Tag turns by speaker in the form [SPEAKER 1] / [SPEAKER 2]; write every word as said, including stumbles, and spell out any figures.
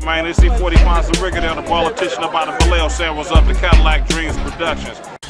[SPEAKER 1] Man, they see forty pounds of rigor there, the politician about the Vallejo said was up the Cadillac Dreamz Productions.